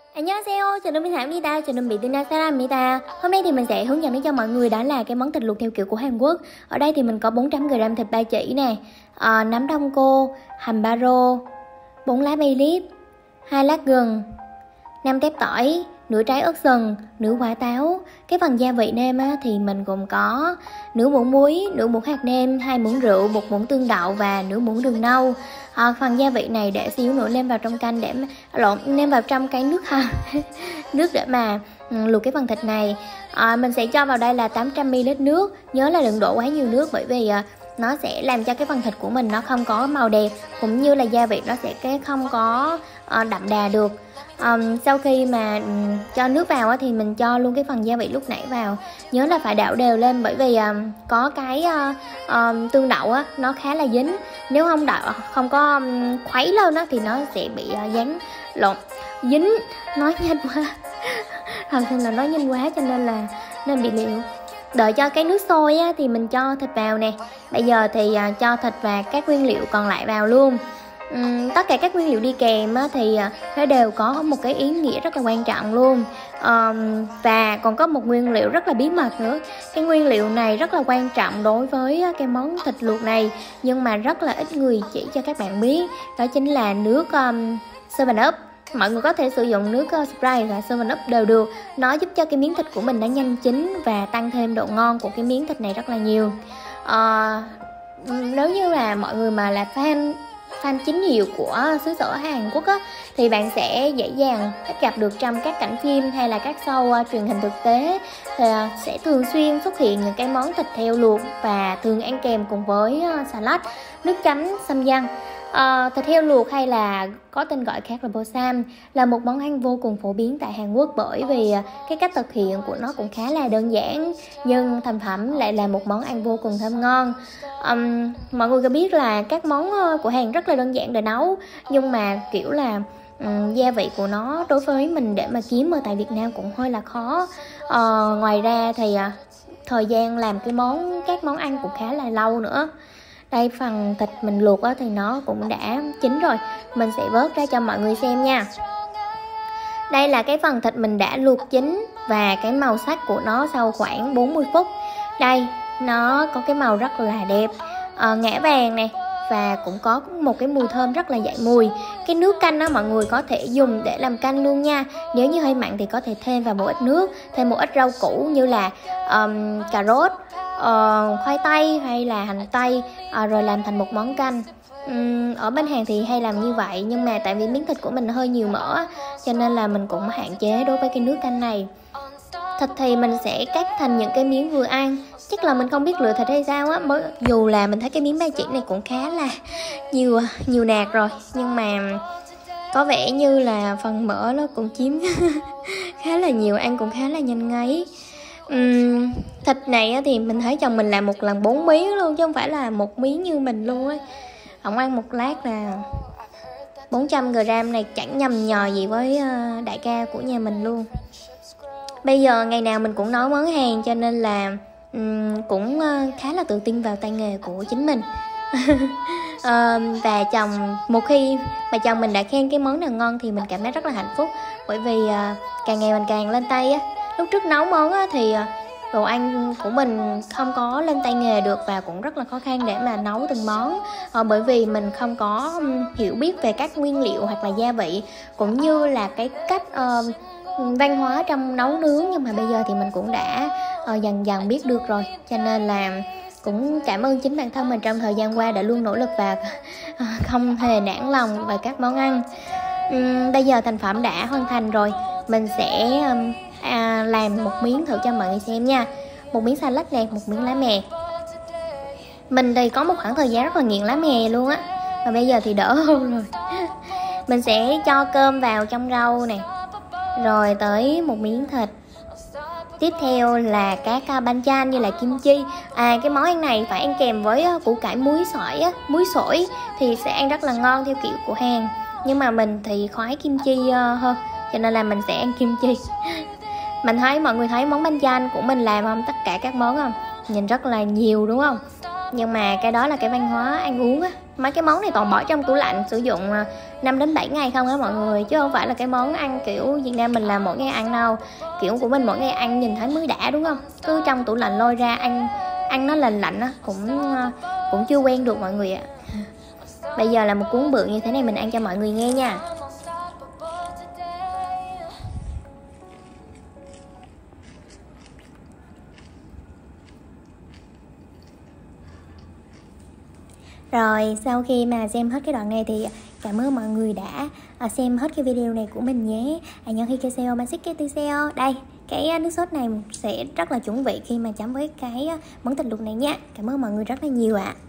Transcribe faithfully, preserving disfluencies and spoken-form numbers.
Annyeonghaseyo, chào mừng Thảm Mita, chào mừng bị tin Saram Mita. Hôm nay thì mình sẽ hướng dẫn đến cho mọi người đó là cái món thịt luộc theo kiểu của Hàn Quốc. Ở đây thì mình có bốn trăm gam thịt ba chỉ nè, à, nấm đông cô, hành ba rô, bốn lá bay lip, hai lát gừng, năm tép tỏi, nửa trái ớt sừng, nửa quả táo. Cái phần gia vị nêm á, thì mình gồm có nửa muỗng muối, nửa muỗng hạt nêm, hai muỗng rượu, một muỗng tương đậu và nửa muỗng đường nâu. À, phần gia vị này để xíu nữa nêm vào trong canh để lộn nêm vào trong cái nước ha nước để mà luộc cái phần thịt này. À, mình sẽ cho vào đây là tám trăm mi li lít nước. Nhớ là đừng đổ quá nhiều nước bởi vì à, nó sẽ làm cho cái phần thịt của mình nó không có màu đẹp, cũng như là gia vị nó sẽ cái không có à, đậm đà được. Um, sau khi mà um, cho nước vào á, thì mình cho luôn cái phần gia vị lúc nãy vào. Nhớ là phải đảo đều lên bởi vì um, có cái uh, um, tương đậu á, nó khá là dính. Nếu không đảo không có um, khuấy lên á, thì nó sẽ bị uh, dán lộn dính. Nói nhanh quá thật sự là nói nhanh quá cho nên là nên bị liệu. Đợi cho cái nước sôi á, thì mình cho thịt vào nè. Bây giờ thì uh, cho thịt và các nguyên liệu còn lại vào luôn. Uhm, tất cả các nguyên liệu đi kèm á, thì nó đều có một cái ý nghĩa rất là quan trọng luôn. um, Và còn có một nguyên liệu rất là bí mật nữa. Cái nguyên liệu này rất là quan trọng đối với cái món thịt luộc này, nhưng mà rất là ít người chỉ cho các bạn biết. Đó chính là nước um, seven up. Mọi người có thể sử dụng nước uh, Sprite và seven up đều được. Nó giúp cho cái miếng thịt của mình nó nhanh chín và tăng thêm độ ngon của cái miếng thịt này rất là nhiều. uh, Nếu như là mọi người mà là fan fan chính hiệu của xứ sở Hàn Quốc á, thì bạn sẽ dễ dàng bắt gặp được trong các cảnh phim hay là các show uh, truyền hình thực tế, thì uh, sẽ thường xuyên xuất hiện những cái món thịt heo luộc và thường ăn kèm cùng với uh, salad, nước chấm samyang. Uh, thịt heo luộc hay là có tên gọi khác là bosam là một món ăn vô cùng phổ biến tại Hàn Quốc, bởi vì uh, cái cách thực hiện của nó cũng khá là đơn giản, nhưng thành phẩm lại là một món ăn vô cùng thơm ngon. Um, mọi người có biết là các món uh, của Hàn rất là đơn giản để nấu, nhưng mà kiểu là um, gia vị của nó đối với mình để mà kiếm ở tại Việt Nam cũng hơi là khó. Uh, ngoài ra thì uh, thời gian làm cái món các món ăn cũng khá là lâu nữa. Đây, phần thịt mình luộc á, thì nó cũng đã chín rồi. Mình sẽ vớt ra cho mọi người xem nha. Đây là cái phần thịt mình đã luộc chín và cái màu sắc của nó sau khoảng bốn mươi phút. Đây, nó có cái màu rất là đẹp, à, ngã vàng nè, và cũng có một cái mùi thơm rất là dậy mùi. Cái nước canh đó mọi người có thể dùng để làm canh luôn nha. Nếu như hơi mặn thì có thể thêm vào một ít nước, thêm một ít rau củ như là um, cà rốt, uh, khoai tây hay là hành tây, uh, rồi làm thành một món canh. Um, ở bên Hàn thì hay làm như vậy, nhưng mà tại vì miếng thịt của mình hơi nhiều mỡ cho nên là mình cũng hạn chế đối với cái nước canh này. Thịt thì mình sẽ cắt thành những cái miếng vừa ăn. Chắc là mình không biết lựa thịt hay sao á, mới dù là mình thấy cái miếng ba chỉ này cũng khá là nhiều nhiều nạc rồi, nhưng mà có vẻ như là phần mỡ nó cũng chiếm khá là nhiều, ăn cũng khá là nhanh ngấy. uhm, Thịt này á, thì mình thấy chồng mình làm một lần bốn miếng luôn, chứ không phải là một miếng như mình luôn á. Ông ăn một lát là bốn trăm gam này chẳng nhầm nhò gì với đại ca của nhà mình luôn. Bây giờ ngày nào mình cũng nấu món Hàn cho nên là um, cũng uh, khá là tự tin vào tay nghề của chính mình. uh, Và chồng, một khi mà chồng mình đã khen cái món nào ngon thì mình cảm thấy rất là hạnh phúc, bởi vì uh, càng ngày mình càng lên tay á. Lúc trước nấu món á, thì uh, đồ ăn của mình không có lên tay nghề được, và cũng rất là khó khăn để mà nấu từng món, uh, bởi vì mình không có um, hiểu biết về các nguyên liệu hoặc là gia vị, cũng như là cái cách uh, văn hóa trong nấu nướng. Nhưng mà bây giờ thì mình cũng đã uh, dần dần biết được rồi, cho nên là cũng cảm ơn chính bản thân mình trong thời gian qua đã luôn nỗ lực và uh, không hề nản lòng về các món ăn. um, Bây giờ thành phẩm đã hoàn thành rồi. Mình sẽ um, à, làm một miếng thử cho mọi người xem nha. Một miếng salad nè, một miếng lá mè. Mình thì có một khoảng thời gian rất là nghiện lá mè luôn á, và bây giờ thì đỡ hơn rồi. Mình sẽ cho cơm vào trong rau nè, rồi tới một miếng thịt. Tiếp theo là các banchan như là kim chi. À, cái món ăn này phải ăn kèm với củ cải muối sỏi á, muối sổi thì sẽ ăn rất là ngon theo kiểu của Hàn. Nhưng mà mình thì khoái kim chi uh, hơn, cho nên là mình sẽ ăn kim chi. Mình thấy mọi người thấy món banchan của mình làm không? Tất cả các món không? Nhìn rất là nhiều đúng không? Nhưng mà cái đó là cái văn hóa ăn uống á. Mấy cái món này toàn bỏ trong tủ lạnh, sử dụng năm đến bảy ngày không á mọi người, chứ không phải là cái món ăn kiểu Việt Nam mình làm mỗi ngày ăn đâu. Kiểu của mình mỗi ngày ăn nhìn thấy mới đã đúng không, cứ trong tủ lạnh lôi ra ăn ăn nó lạnh lạnh á, cũng cũng chưa quen được mọi người ạ. Bây giờ là một cuốn bự như thế này mình ăn cho mọi người nghe nha. Rồi sau khi mà xem hết cái đoạn này thì cảm ơn mọi người đã xem hết cái video này của mình nhé. 안녕히계세요, 맛있게 드세요. Đây, cái nước sốt này sẽ rất là chuẩn vị khi mà chấm với cái món thịt luộc này nha. Cảm ơn mọi người rất là nhiều ạ.